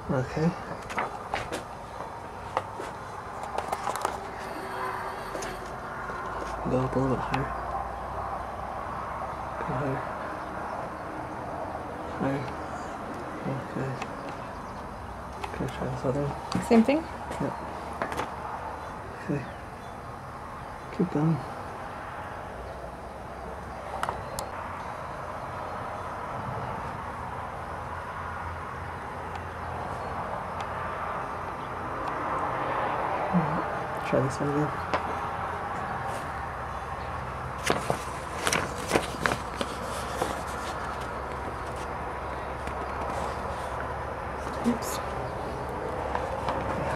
Okay. Go up a little bit higher. Go higher. Higher. Okay. Okay, try this other one. Same thing? Yep. Okay. Keep going. Try this one again.